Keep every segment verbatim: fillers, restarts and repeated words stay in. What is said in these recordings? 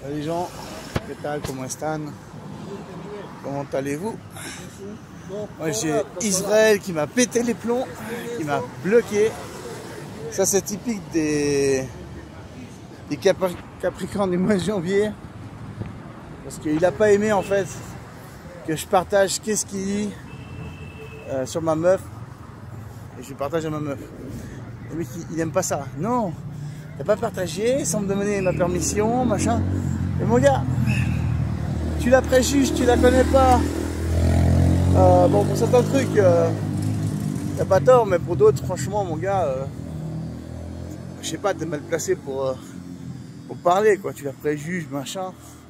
Salut les gens, que tal, comment están? Comment allez-vous? Moi j'ai Israël qui m'a pété les plombs, qui m'a bloqué. Ça c'est typique des, des Capri Capricornes du mois de janvier. Parce qu'il n'a pas aimé en fait que je partage qu'est-ce qu'il dit euh, sur ma meuf. Et je partage à ma meuf. Le mec il n'aime pas ça. Non, t'as pas partagé sans me demander ma permission, machin. Et mon gars, tu la préjuges, tu la connais pas. Euh, bon, pour certains trucs, euh, t'as pas tort, mais pour d'autres, franchement, mon gars, euh, je sais pas, t'es mal placé pour, euh, pour parler, quoi. Tu la préjuges, machin.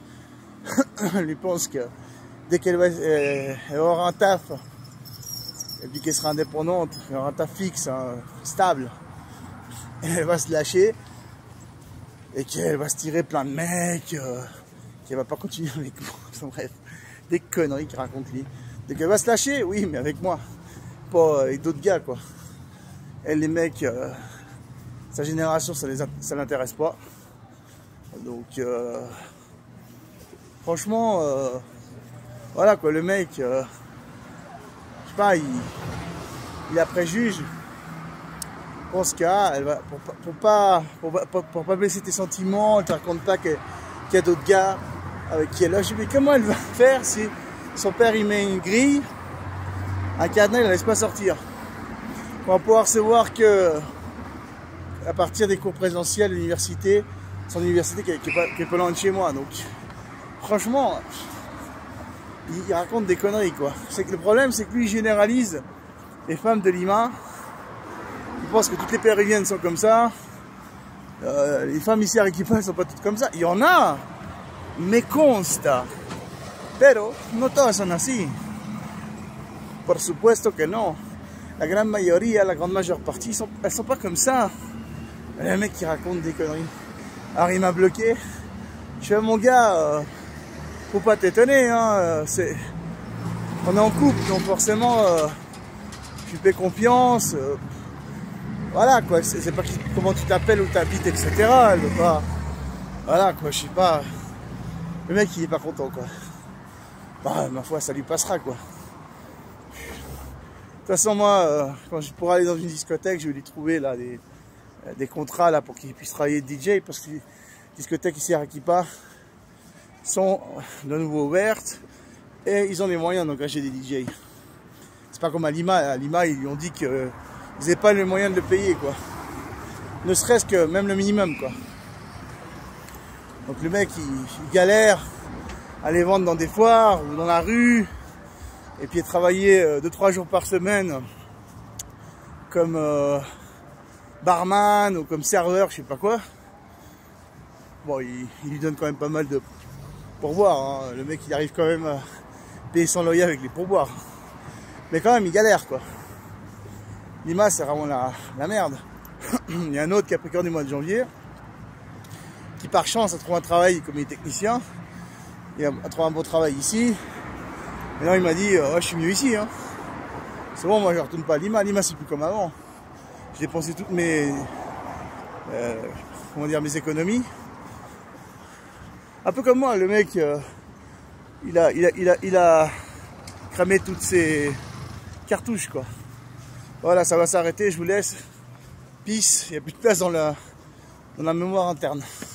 Elle lui pense que dès qu'elle va, euh, elle va avoir un taf, et puis qu'elle sera indépendante, elle aura un taf fixe, hein, stable, elle va se lâcher. Et qu'elle va se tirer plein de mecs, euh, qu'elle va pas continuer avec moi. Enfin, bref, des conneries qu'il raconte lui. Donc elle va se lâcher, oui, mais avec moi, pas avec d'autres gars, quoi. Elle, les mecs, euh, sa génération, ça les ça l'intéresse pas. Donc, euh, franchement, euh, voilà quoi, le mec, euh, je sais pas, il, il la préjuge. Pense qu'elle va pour, pour pas pour, pour, pour pas blesser tes sentiments, elle te raconte pas qu'il y a d'autres gars avec qui elle a. Je dis mais comment elle va faire si son père il met une grille, un cadenas, il la laisse pas sortir. On va pouvoir se voir que à partir des cours présentiels de l'université, son université qui est, qui, est pas, qui est pas loin de chez moi. Donc franchement, il, il raconte des conneries quoi. C'est que le problème c'est que lui il généralise les femmes de Lima. Je pense que toutes les péruviennes sont comme ça. Euh, les femmes ici à Arequipa ne sont pas toutes comme ça. Il y en a, me consta. Pero no todas son así. Por supuesto que no. La grande mayoría, la grande majeure partie, sont, elles sont pas comme ça. Les mecs qui racontent des conneries. Alors il m'a bloqué. Je fais mon gars, euh, faut pas t'étonner. Hein, c'est, on est en couple, donc forcément, euh, tu fais confiance. Euh, Voilà quoi, c'est pas qui, comment tu t'appelles, où t'habites, et cetera. Elle veut pas. Voilà quoi, je sais pas. Le mec il est pas content quoi. Bah ma foi ça lui passera quoi. De toute façon moi, euh, quand je pourrais aller dans une discothèque, je vais lui trouver là des, des contrats là pour qu'il puisse travailler de D J parce que les discothèques ici à Arequipa sont de nouveau ouvertes et ils ont les moyens d'engager des D J. C'est pas comme à Lima, à Lima ils lui ont dit que ils n'avaient pas les moyens de le payer quoi. Ne serait-ce que même le minimum quoi. Donc le mec il, il galère à les vendre dans des foires ou dans la rue et puis travailler deux trois jours par semaine comme euh, barman ou comme serveur, je sais pas quoi. Bon il, il lui donne quand même pas mal de pourboires. Hein. Le mec il arrive quand même à payer son loyer avec les pourboires. Mais quand même il galère quoi. Lima c'est vraiment la, la merde. Il y a un autre Capricorne du mois de janvier qui par chance a trouvé un travail comme il est technicien. Il a trouvé un beau travail ici. Et là il m'a dit oh, je suis mieux ici. Hein. C'est bon, moi je ne retourne pas à Lima. Lima c'est plus comme avant. J'ai dépensé toutes mes euh, comment dire mes économies. Un peu comme moi, le mec euh, il, a, il, a, il, a, il a cramé toutes ses cartouches quoi. Voilà, ça va s'arrêter, je vous laisse. Peace, il n'y a plus de place dans la, dans la mémoire interne.